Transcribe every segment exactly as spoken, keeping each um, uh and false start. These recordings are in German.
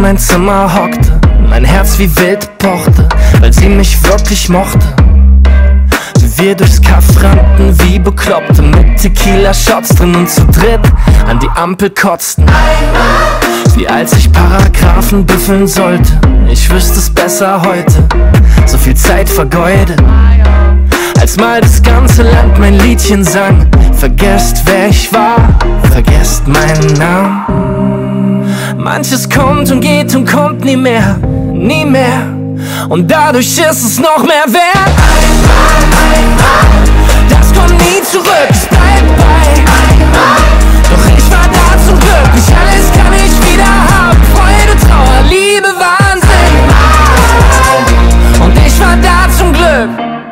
mein Zimmer hockte, mein Herz wie wild pochte, weil sie mich wirklich mochte. Wie wir durchs Kaff rannten wie Bekloppte, mit Tequila-Shots drin und zu dritt an die Ampel kotzten. Wie als ich Paragraphen büffeln sollte, ich wüsste es besser heute, so viel Zeit vergeudet. Als mal das ganze Land mein Liedchen sang, vergesst wer ich war, vergesst meinen Namen. Manches kommt und geht und kommt nie mehr, nie mehr, und dadurch ist es noch mehr wert. Einmal, einmal, das kommt nie zurück, es bleibt bei einmal. Doch ich war da zum Glück, nicht alles kann ich wieder haben. Freude, Trauer, Liebe, Wahnsinn. Und ich war da zum Glück.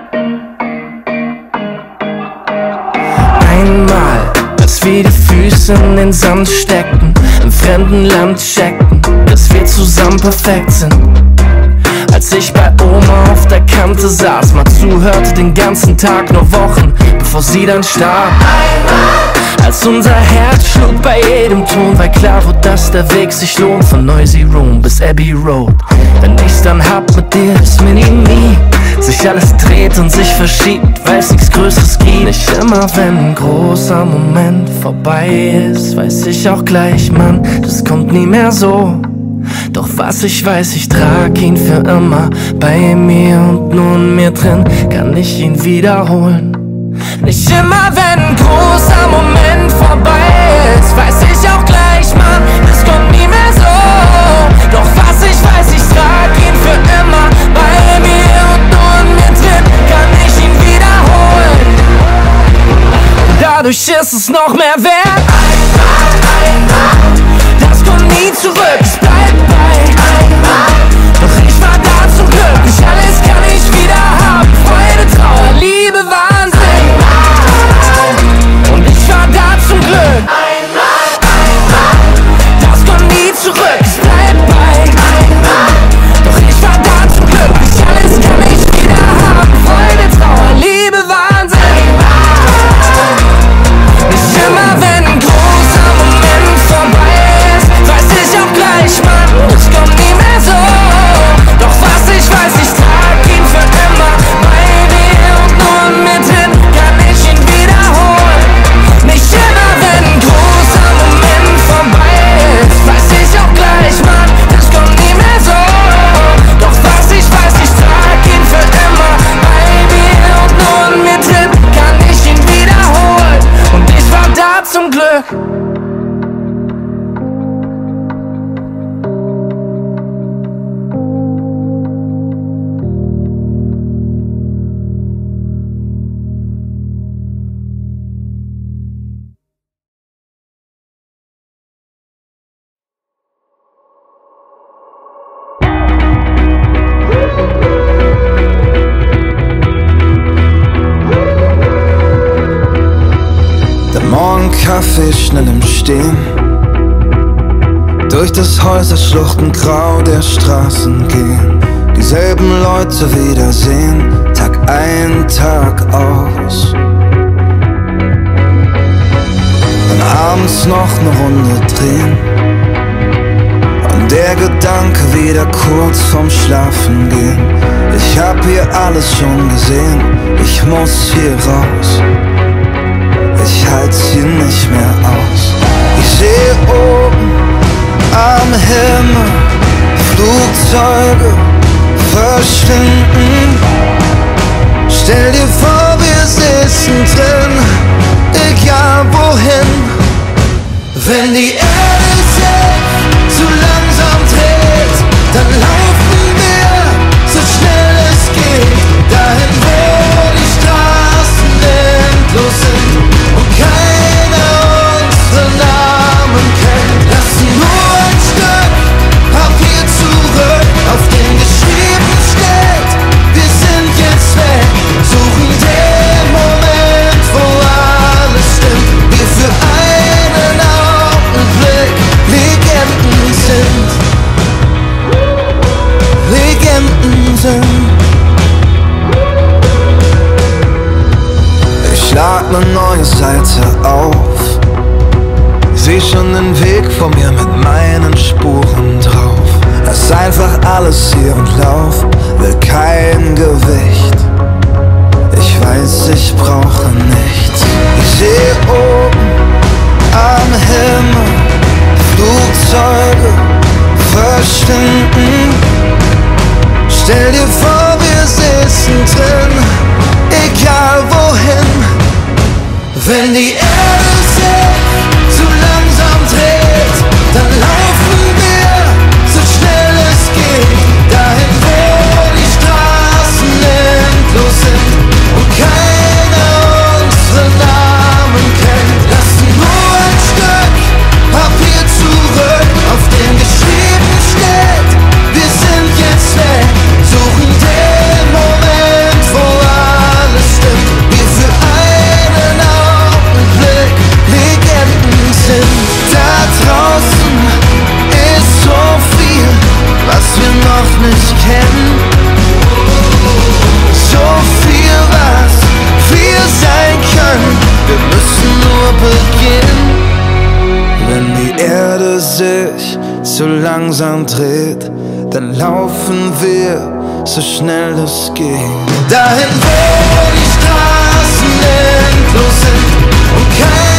Einmal, als wir die Füße in den Sand steckten, im fremden Land checkten, dass wir zusammen perfekt sind. Als ich bei Oma auf der Kante saß, mal zuhörte den ganzen Tag, nur Wochen, bevor sie dann starb. Als unser Herz schlug bei jedem Ton, weil klar wurde, dass der Weg sich lohnt, von Noisy Room bis Abbey Road. Wenn ich's dann hab mit dir, ist Mini-Me, sich alles dreht und sich verschiebt, weil's nichts Größeres gibt. Nicht immer, wenn ein großer Moment vorbei ist, weiß ich auch gleich, Mann, das kommt nie mehr so. Doch was ich weiß, ich trag ihn für immer bei mir, und nur in mir drin kann ich ihn wiederholen. Nicht immer, wenn ein großer Moment vorbei ist, weiß ich auch gleich, Mann, das kommt nie mehr so. Doch was ich weiß, ich trag ihn für immer bei mir, und nur in mir drin kann ich ihn wiederholen. Und dadurch ist es noch mehr wert. Einmal, einmal, das kommt nie zurück, es bleibt bei einmal. Doch ich war da zum Glück, nicht alles kann ich wieder haben. Freude, Trauer, Liebe, Wahnsinn. Und ich war da zum Glück. Einmal, einmal, das kommt nie zurück, es bleibt bei einmal. Doch ich war da zum Glück, nicht alles kann ich wieder haben. Freude, Trauer, Liebe, Wahnsinn. Nicht immer, wenn ein großer Moment vorbei ist, weiß ich auch gleich, Mann, das kommt nie mehr so. Doch was ich weiß, ich trag ihn für immer bei mir, und nur in mir drin kann ich ihn wiederholen. Nicht immer, wenn ein großer Moment vorbei ist, weiß ich auch gleich, Mann, das kommt nie mehr so. Doch was ich weiß, ich trag ihn für immer bei mir, und nur in mir drin kann ich ihn wiederholen. Und ich war da zum Glück. Kaffee schnell im Stehen, durch das Häuserschluchten grau der Straßen gehen, dieselben Leute wiedersehen, Tag ein, Tag aus. Dann abends noch eine Runde drehen und der Gedanke wieder kurz vorm Schlafen gehen. Ich hab hier alles schon gesehen, ich muss hier raus. Ich halt's hier nicht mehr aus. Ich sehe oben am Himmel Flugzeuge verschwinden. Stell dir vor, wir sitzen drin, egal wohin. Wenn die Erde sich zu langsam dreht, dann laufen wir so schnell es geht, dahin wo die Straßen endlos sind und keiner unsere Namen kennt. Lassen nur ein Stück Papier zurück, auf dem geschrieben steht, wir sind jetzt weg. Suchen den Moment, wo alles stimmt, wir für einen Augenblick Legenden sind. Legenden sind. Ich schlag ne neue Seite auf, seh schon den Weg vor mir mit meinen Spuren drauf. Lass einfach alles hier und lauf, will kein Gewicht. Ich weiß, ich brauche nichts. Ich sehe oben am Himmel Flugzeuge verschwinden. Stell dir vor, wir sitzen drin, egal wohin. Wenn die Erde sich zu langsam dreht, dann laufen wir so schnell es geht. Dahin, wo die Straßen endlos sind und keiner unsere Namen kennt. Lassen nur ein Stück Papier zurück, auf dem geschrieben steht: Wir sind jetzt weg, suchen den Moment, wo alles stimmt. Wir für einen Augenblick Legenden sind. Da draußen ist so viel, was wir noch nicht kennen. So viel, was wir sein können. Wir müssen nur beginnen. Wenn die Erde sich so langsam dreht, dann laufen wir so schnell es geht. Dahin, wo die Straßen endlos sind und kein